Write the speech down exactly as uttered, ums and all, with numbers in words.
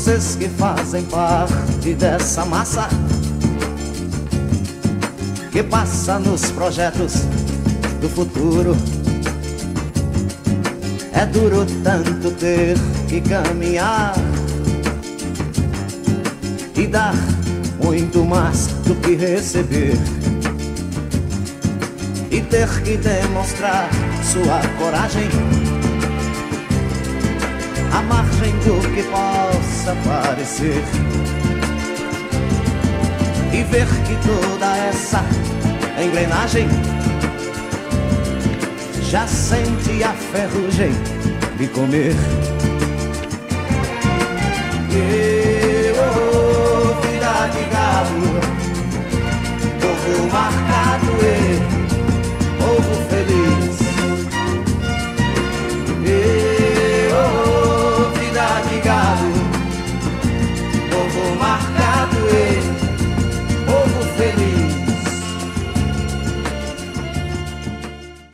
vocês que fazem parte dessa massa que passa nos projetos do futuro. É duro tanto ter que caminhar e dar muito mais do que receber, e ter que demonstrar sua coragem à margem do que possa parecer, e ver que toda essa engrenagem já sente a ferrugem de comer. Yeah.